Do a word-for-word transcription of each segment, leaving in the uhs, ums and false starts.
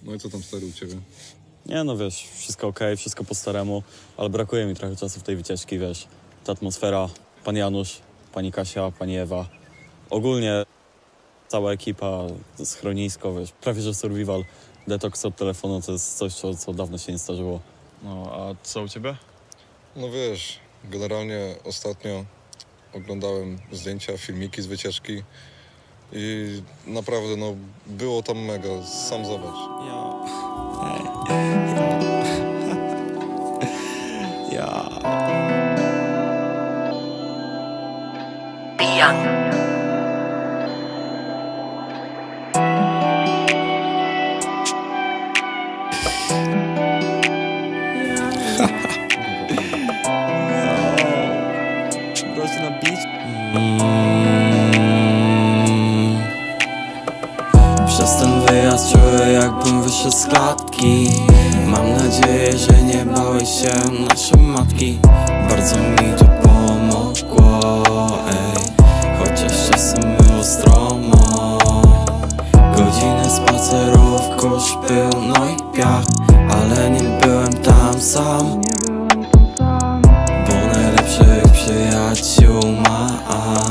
No i co tam, stary, u ciebie? Nie no, wiesz, wszystko okej, wszystko po staremu, ale brakuje mi trochę czasu w tej wycieczki, wiesz. Ta atmosfera, pan Janusz, pani Kasia, pani Ewa. Ogólnie cała ekipa, schronisko, wiesz, prawie że survival. Detoks od telefonu to jest coś, co, co dawno się nie zdarzyło. No, a co u ciebie? No wiesz, generalnie ostatnio oglądałem zdjęcia, filmiki z wycieczki i naprawdę, no, było tam mega, sam zobacz. Ja. Ja. Pijany. Proszę na beach. Przez ten wyjazd czuję, jakbym wyszedł z klatki. Mam nadzieję, że nie bałeś się nasze matki. Bardzo mi to pomogło, ej. Chociaż czasem było stromo. Godziny spacerów, kurz, pył, no i piach. Ale nie byłem tam sam, bo najlepszych przyjaciół mam.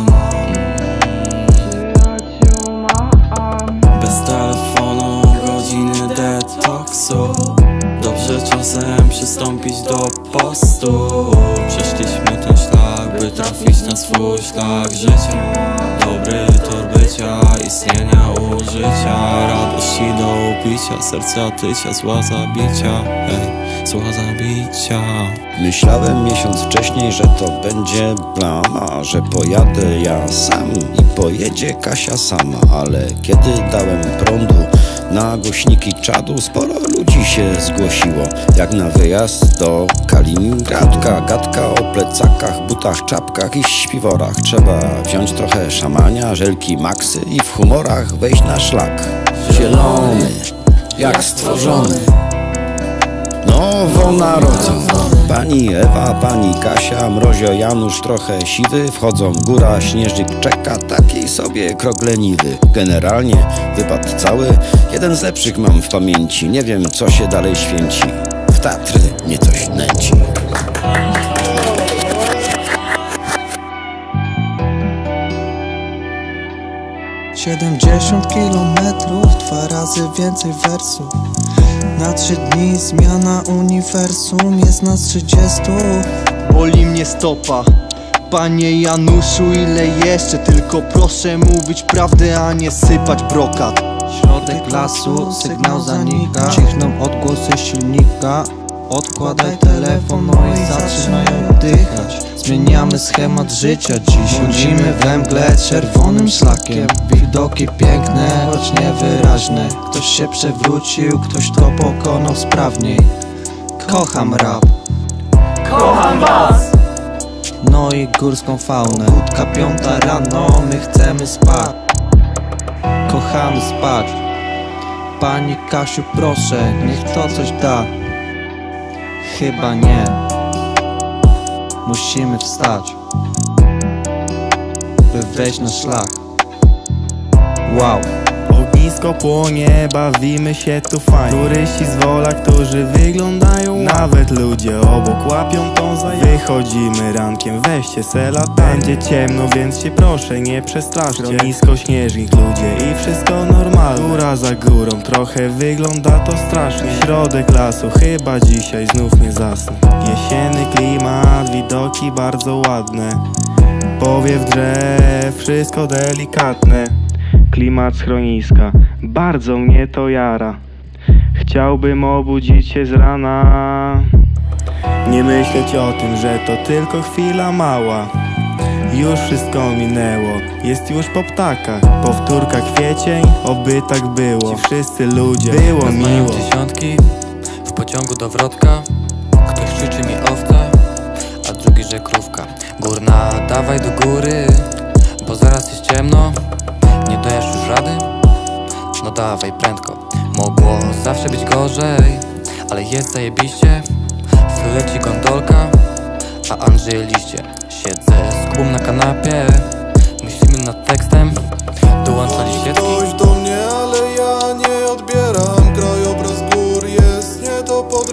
Bez telefonu, godziny detoksu. Dobrze czasem przystąpić do postu. Przeszliśmy ten szlak, by trafić na swój szlak życia. Dobry tor bycia, istnienia, użycia. Radości do upicia, serca tycia, zła zabicia. Ej, zła zabicia. Myślałem miesiąc wcześniej, że to będzie plama, że pojadę ja sam i pojedzie Kasia sama. Ale kiedy dałem prądu na głośniki czadu, sporo ludzi się zgłosiło, jak na wyjazd do Kaliningradka. Gadka o plecakach, butach, czapkach i śpiworach. Trzeba wziąć trochę szamania, żelki, maksy i w humorach wejść na szlak. Zielony, jak stworzony, nowonarodzony. Pani Ewa, pani Kasia, Mrozio, Janusz trochę siwy. Wchodzą, góra, śnieżyk czeka, taki sobie krok leniwy. Generalnie wypad cały, jeden z lepszych mam w pamięci. Nie wiem, co się dalej święci, w Tatry mnie coś nęci. Siedemdziesiąt kilometrów, dwa razy więcej wersów. Na trzy dni zmiana uniwersum, jest nas trzydziestu. Boli mnie stopa, panie Januszu, ile jeszcze? Tylko proszę mówić prawdę, a nie sypać brokat. Środek lasu, sygnał zanika. Cichną odgłosy silnika. Odkładaj telefon, no i zaczynaj oddychać. Zmieniamy schemat życia dziś. Chodzimy we mgle czerwonym szlakiem. Widoki piękne, choć niewyraźne. Ktoś się przewrócił, ktoś to pokonał sprawniej. Kocham rap, Kocham was! no i górską faunę. Budka piąta rano, my chcemy spać. Kochamy spać. Pani Kasiu, proszę, niech to coś da. Chyba nie. Musimy wstać, by wejść na szlak. Wow. Ognisko płonie, bawimy się tu fajnie. Turyści z Wola, którzy wyglądają, nawet ludzie obok łapią tą zajawkę. Wychodzimy rankiem, weźcie se latarnię. Będzie ciemno, więc się proszę nie przestraszcie. Nisko śnieżnik ludzie i wszystko normalne. Góra za górą, trochę wygląda to strasznie. Środek lasu, chyba dzisiaj znów nie zasnę. Jesienny klimat, widoki bardzo ładne. Powiew drzew, wszystko delikatne. Klimat schroniska, bardzo mnie to jara. Chciałbym obudzić się z rana, nie myśleć o tym, że to tylko chwila mała. Już wszystko minęło, jest już po ptakach. Powtórka kwiecień, oby tak było. Ci wszyscy ludzie, było miło. Dziesiątki w pociągu do Wrocka. Ktoś krzyczy mi owca, a drugi, że krówka. Górna, dawaj do góry, bo zaraz jest ciemno. Nie dajesz już rady? No dawaj prędko. Mogło zawsze być gorzej, ale jest zajebiście. W tle leci gondolka, a Andrzej liście. Siedzę z Kubą na kanapie, myślimy nad tekstem. Dołączali świeczki. Ktoś do mnie, ale ja nie odbieram. Krajobraz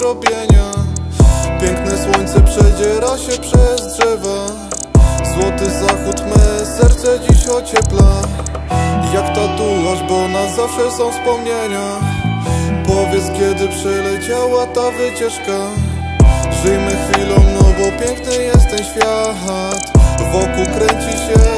zrobienia. Piękne słońce przedziera się przez drzewa. Złoty zachód me serce dziś ociepla. Jak tatuaż, bo na zawsze są wspomnienia. Powiedz, kiedy przyleciała ta wycieczka. Żyjmy chwilą, no bo piękny jest ten świat. Wokół kręci się